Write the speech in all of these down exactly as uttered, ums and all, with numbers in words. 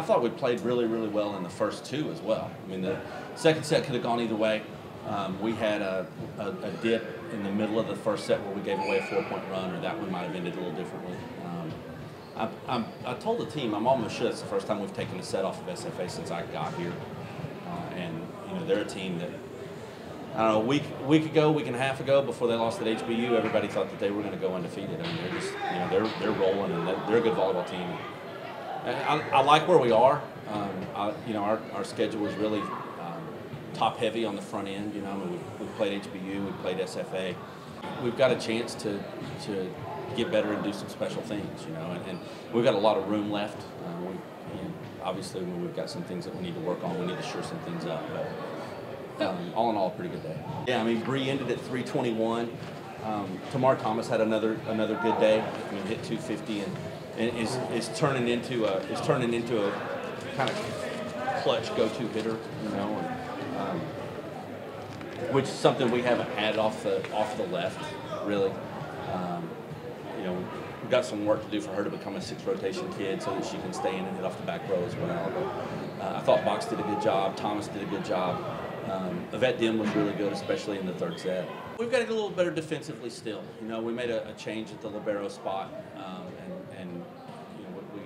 I thought we played really, really well in the first two as well. I mean, the second set could have gone either way. Um, we had a, a, a dip in the middle of the first set where we gave away a four-point run, or that one might have ended a little differently. Um, I, I'm, I told the team I'm almost sure it's the first time we've taken a set off of S F A since I got here. Uh, and, you know, they're a team that, I don't know, a week, a week ago, week and a half ago, before they lost at H B U, everybody thought that they were going to go undefeated. I mean, they're just, you know, they're, they're rolling, and they're, they're a good volleyball team. I, I like where we are. Um, I, you know, our, our schedule is really um, top heavy on the front end. You know, I mean, we, we played H B U, we played S F A. We've got a chance to to get better and do some special things. You know, and, and we've got a lot of room left. Uh, we, you know, obviously, we've got some things that we need to work on. We need to shore some things up. But um, all in all, a pretty good day. Yeah, I mean, Bree ended at three twenty-one. Um, Tamar Thomas had another another good day. I mean, hit two fifty and. And is is turning into a is turning into a kind of clutch go-to hitter, you know, and, um, which is something we haven't had off the off the left, really. Um, you know, we've got some work to do for her to become a six rotation kid so that she can stay in and hit off the back row as well. But, uh, I thought Box did a good job. Thomas did a good job. Um, Yvette Dim was really good, especially in the third set. We've got to get a little better defensively still. You know, we made a, a change at the libero spot, um, and, and you know, we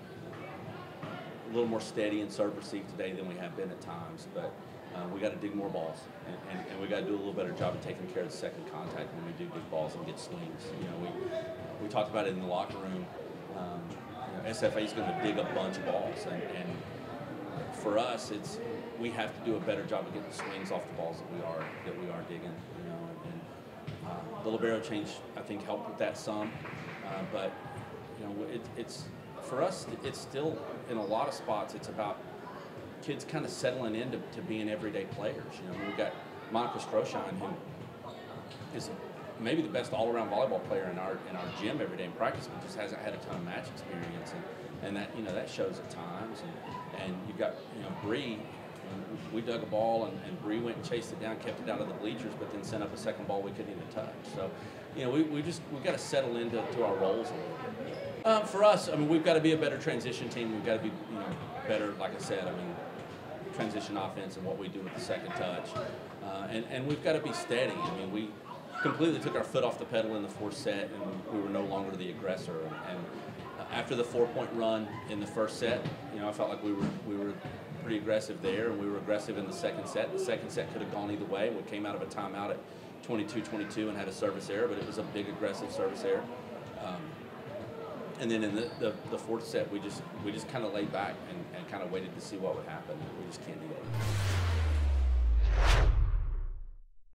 a little more steady in serve receive today than we have been at times. But uh, we got to dig more balls, and, and, and we got to do a little better job of taking care of the second contact when we do dig balls and get swings. You know, we we talked about it in the locker room. Um, you know, S F A is going to dig a bunch of balls, and, and for us, it's we have to do a better job of getting swings off the balls that we are that we are digging. You know, and, and uh, the libero change I think helped with that some, uh, but you know it, it's for us it's still in a lot of spots it's about kids kind of settling into to being everyday players. You know, we've got Monica Stroshine, who is maybe the best all-around volleyball player in our in our gym every day in practice, but just hasn't had a ton of match experience, and, and that you know that shows at times. And, and you've got you know Bree. We dug a ball, and, and Bree went and chased it down, kept it out of the bleachers, but then sent up a second ball we couldn't even touch. So, you know, we, we just we've got to settle into to our roles a little bit. Um, for us, I mean, we've got to be a better transition team. We've got to be, you know, better. Like I said, I mean, transition offense and what we do with the second touch, uh, and and we've got to be steady. I mean, we completely took our foot off the pedal in the fourth set, and we were no longer the aggressor. And, and after the four-point run in the first set, you know, I felt like we were we were. pretty aggressive there, and we were aggressive in the second set. The second set could have gone either way. We came out of a timeout at twenty-two twenty-two and had a service error, but it was a big aggressive service error. Um, and then in the, the, the fourth set, we just we just kind of laid back and, and kind of waited to see what would happen. We just can't